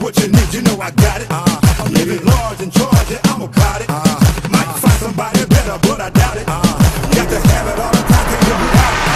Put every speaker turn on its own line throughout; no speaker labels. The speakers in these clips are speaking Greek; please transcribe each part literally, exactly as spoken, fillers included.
what you need, you know I got it. Uh, I'm living large in charge, yeah, I'm about it. Uh, Might find somebody better, but I doubt it. Uh, got to have it all the time, can't live without it.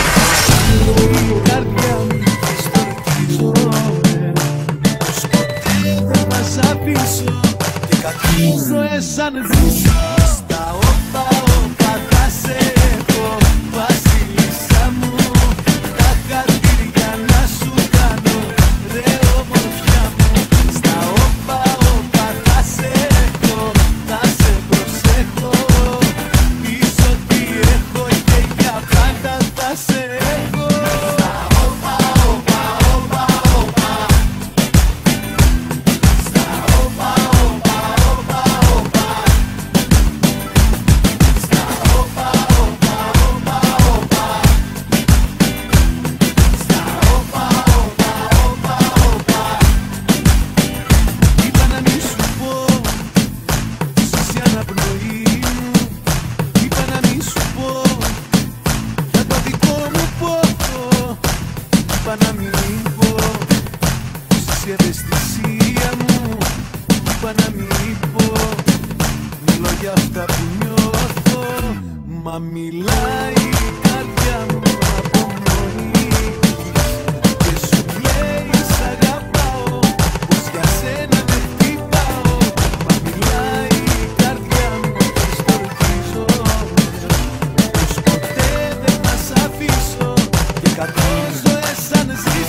Σαν ζήσω στα όπα όπα θα σε έχω βασίλισσα μου. Τα χαρτίρια να σου κάνω ρε ομορφιά μου. Στα όπα όπα θα σε έχω, θα σε προσέχω. Πεις ότι έχω και για πάντα θα σε έχω. Στα όπα όπα όπα όπα. Στα όπα όπα όπα όπα. Να μην πω πως είσαι η ευαισθησία μου. Είπα να μην πω, μιλώ για αυτά που νιώθω. Μα μιλάει η καρδιά μου από μόνη και σου λέει σ' αγαπάω, πως για σένα με χτυπάω. Μα μιλάει η καρδιά μου και στορκίζω πως ποτέ δεν θα σ' αφήσω και κατώ ζωές σαν εσύ.